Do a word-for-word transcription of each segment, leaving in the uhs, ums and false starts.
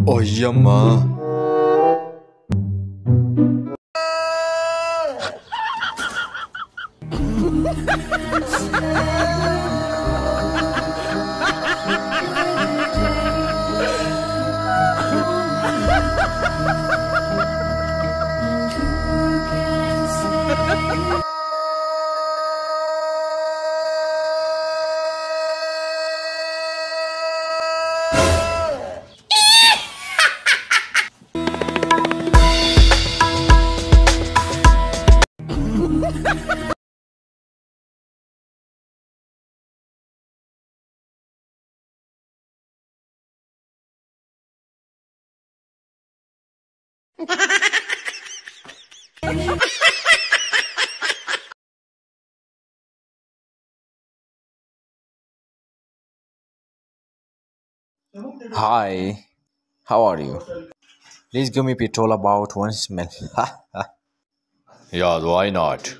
Oh iya mah. Hi, how are you? Please give me petrol about one smell. Yeah, why not?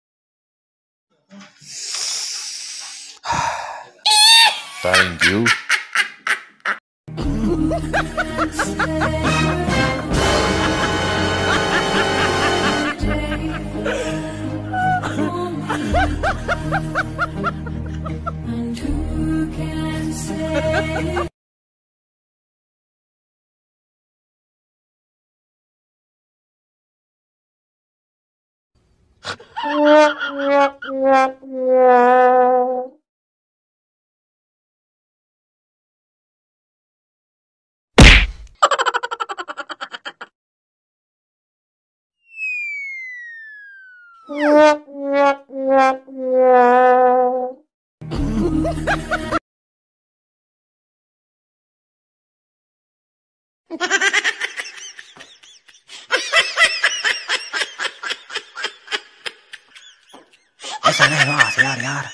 Thank you. And who can say? ऐसा नहीं बात यार यार.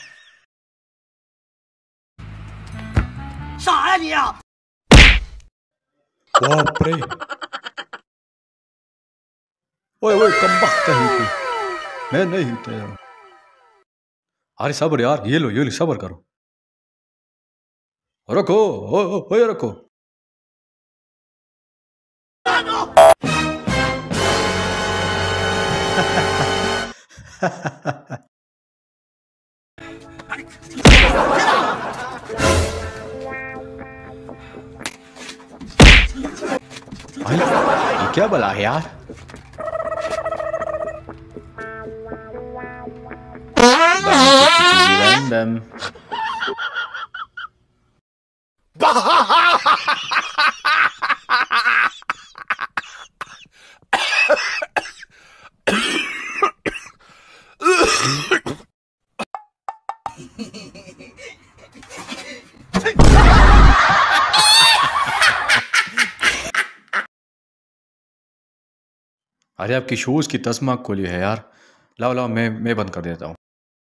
बाप रे. ओए ओए कम्बख्त कहीं की. मैं नहीं तैयार. अरे सब्र यार, ये लो ये लो सब्र करो. रखो ओ ओ ओए रखो. भाई ये क्या बला है यार. Random. अरे आपकी शूज की तस्मा खोली है यार. लाओ लाओ मैं मैं बंद कर देता हूँ.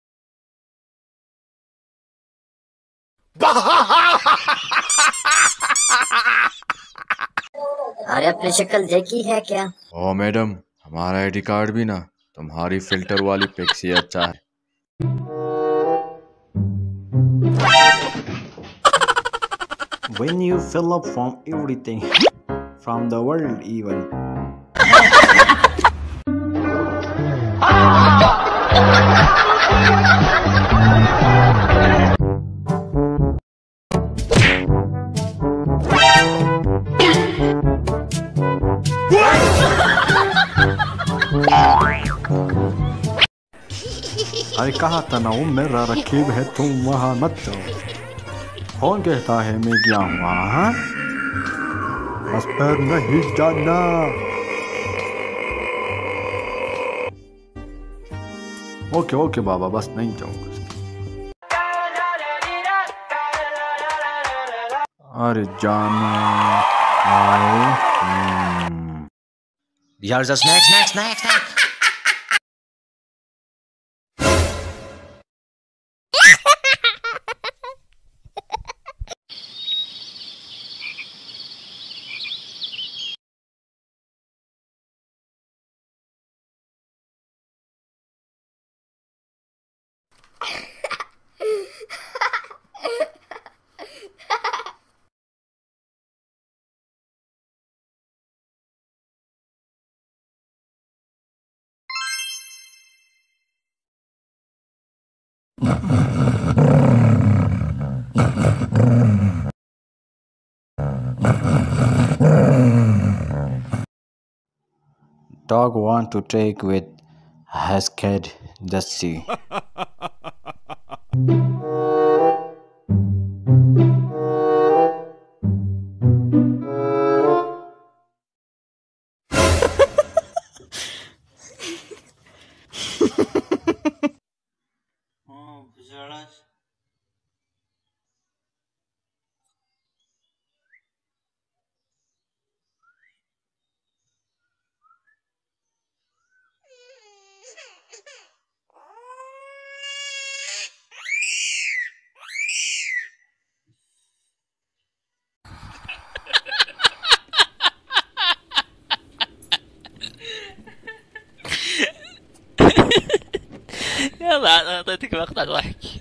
अरे अपनी शक्ल देखी है क्या? ओ मैडम, हमारा आईडी कार्ड भी ना तुम्हारी फिल्टर वाली पिक से अच्छा है. When you fill up from everything, from the world even. अरे कहा था ना वो मेरा रकीब है, तुम वहां मत जाओ. कौन कहता है मैं गया हूँ वहाँ? बस पर नहीं जाना. ओके ओके बाबा, बस नहीं जाऊंगा. अरे जानो आओ. यार just next next next Dog want to take with Hesked the sea. يلا انا اعطيتك مقطع ضحك.